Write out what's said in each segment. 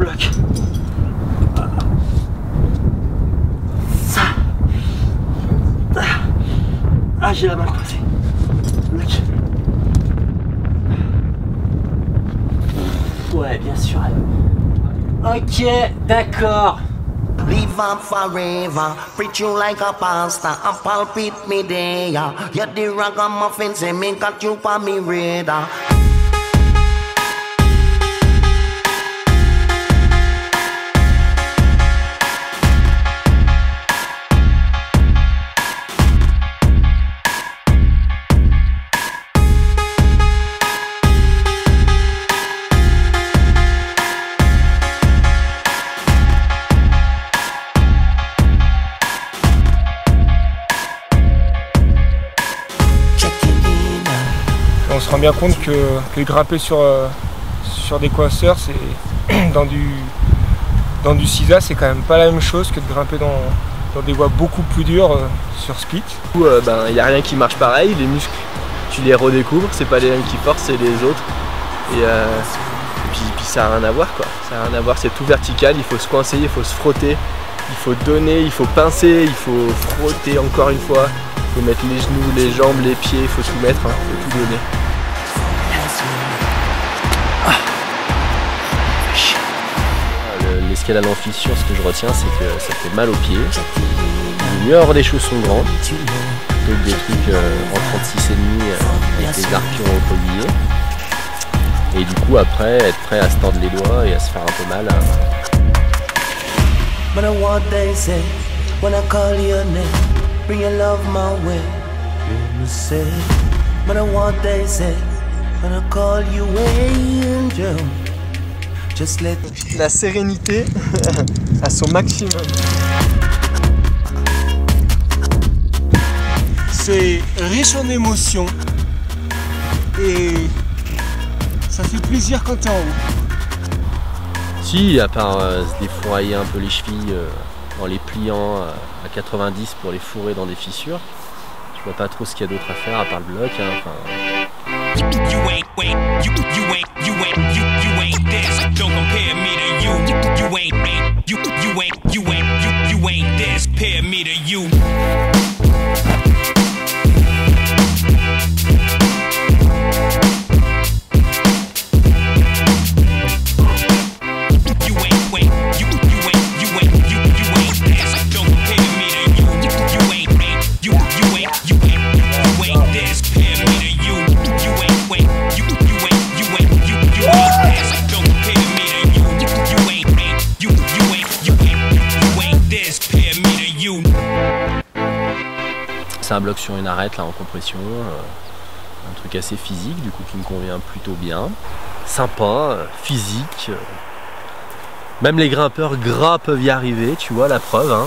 bloc. Ça. Ah, j'ai la main coincée. Bloc. Ouais, bien sûr. Ok, d'accord. Live on forever, preach you like a pastor, and pulpit me there. You're the ragamuffin, say me got you for me radar. On se rend bien compte que grimper sur des coinceurs, c'est dans du CISA, c'est quand même pas la même chose que de grimper dans des voies beaucoup plus dures sur split. Du coup, y a rien qui marche pareil, les muscles tu les redécouvres, c'est pas les mêmes qui forcent, c'est les autres. Et puis ça a rien à voir quoi, ça a rien à voir, c'est tout vertical, il faut se coincer, il faut se frotter, il faut donner, il faut pincer, il faut frotter encore une fois, il faut mettre les genoux, les jambes, les pieds, il faut tout mettre, il faut tout donner. L'escalade en fissure, ce que je retiens, c'est que ça fait mal aux pieds. Il vaut mieux avoir des chaussons grands plutôt que des trucs en 36,5 avec des arpions recroquevillés. Et du coup, après, être prêt à se tordre les doigts et à se faire un peu mal. La sérénité à son maximum. C'est riche en émotions et ça fait plaisir quand t'es en haut. Si, à part se défourailler un peu les chevilles en les pliant à 90 pour les fourrer dans des fissures, je vois pas trop ce qu'il y a d'autre à faire à part le bloc. Hein, You ain't this. Don't compare me to you. You ain't this. Pair me to you. C'est un bloc sur une arête là en compression, un truc assez physique du coup qui me convient plutôt bien. Sympa, physique. Même les grimpeurs gras peuvent y arriver, tu vois la preuve. Hein.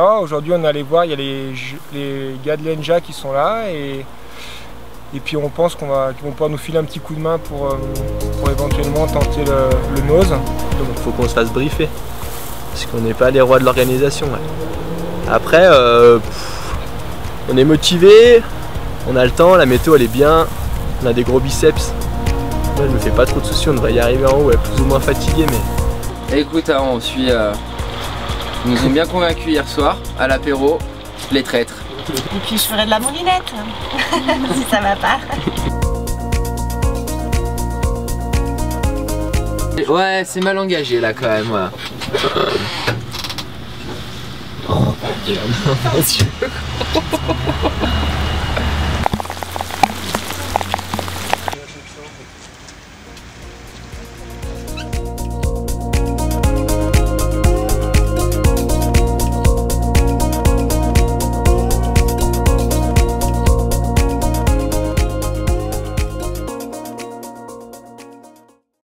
Non, aujourd'hui on est allé voir, il y a les gars de l'ENJA qui sont là et puis on pense qu'ils vont pouvoir nous filer un petit coup de main pour éventuellement tenter le nose. Donc il faut qu'on se fasse briefer, parce qu'on n'est pas les rois de l'organisation. Ouais. Après, on est motivé, on a le temps, la météo elle est bien, on a des gros biceps. Moi je me fais pas trop de soucis, on devrait y arriver en haut, plus ou moins fatigué mais... Écoute, hein, ils nous ont bien convaincus hier soir, à l'apéro, les traîtres. Et puis je ferai de la moulinette, si ça va pas. Ouais, c'est mal engagé là quand même, voilà. Oh,